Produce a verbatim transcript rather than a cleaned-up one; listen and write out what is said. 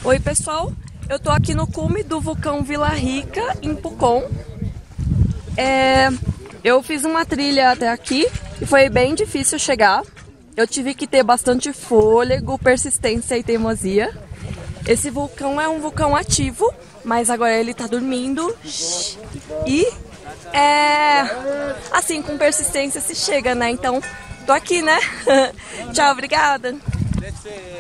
Oi pessoal, eu tô aqui no cume do vulcão Vila Rica, em Pucón. É, eu fiz uma trilha até aqui e foi bem difícil chegar. Eu tive que ter bastante fôlego, persistência e teimosia. Esse vulcão é um vulcão ativo, mas agora ele tá dormindo. E é assim, com persistência se chega, né? Então, tô aqui, né? Tchau, obrigada.